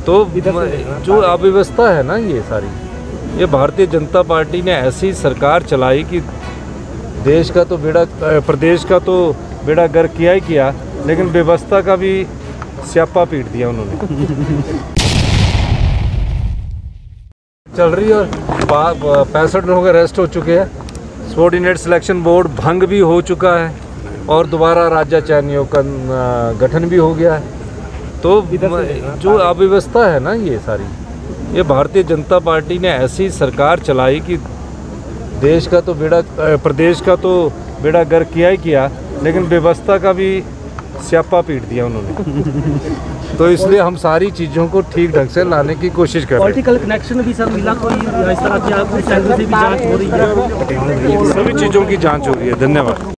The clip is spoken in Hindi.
तो जो अव्यवस्था है ना, ये सारी, ये भारतीय जनता पार्टी ने ऐसी सरकार चलाई कि देश का तो बेड़ा, प्रदेश का तो बेड़ा गर्क किया ही किया, लेकिन व्यवस्था का भी स्यापा पीट दिया उन्होंने। चल रही है और 65 लोग अरेस्ट हो चुके हैं। सबॉर्डिनेट सिलेक्शन बोर्ड भंग भी हो चुका है और दोबारा राज्य चयन आयोग का गठन भी हो गया है। तो जो अव्यवस्था है ना, ये सारी, ये भारतीय जनता पार्टी ने ऐसी सरकार चलाई कि देश का तो बेड़ा, प्रदेश का तो बेड़ा गर्क किया ही किया, लेकिन व्यवस्था का भी स्यापा पीट दिया उन्होंने। तो इसलिए हम सारी चीज़ों को ठीक ढंग से लाने की कोशिश कर रहे हैं। पॉलिटिकल कनेक्शन भी सर मिला कोई इस तरह की, आपकी सैलरी से भी जांच हो रही है? सभी चीज़ों की जांच हो रही है। धन्यवाद।